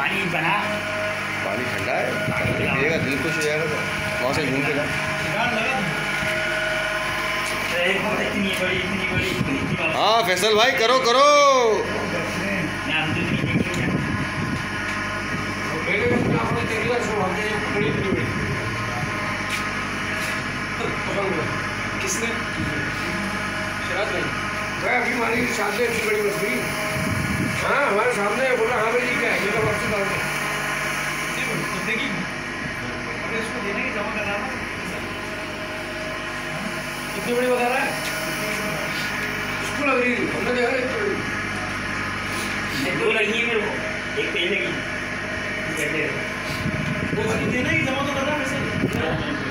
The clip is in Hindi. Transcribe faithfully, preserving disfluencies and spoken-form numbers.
पानी बना, पानी ठंडा है, पिएगा दिल खुश हो जाएगा। तो वहाँ से घूम के जा। इतनी बड़ी इतनी बड़ी हाँ फैसल भाई करो करो। किसने? शराब नहीं भाई, अभी हमारी सामने इतनी बड़ी मछली। हाँ हमारे सामने बोला हाँ भाई ये क्या है, ये तो वापसी डाल दो। इसको देने की जमा कर रहा था, कितनी बड़ी बता रहा है? इसको लग रही थी, हमने देखा इतनी बड़ी। दो लगी है मेरे को, एक पे लगी। वो देने की जमा तो कर रहा है वैसे।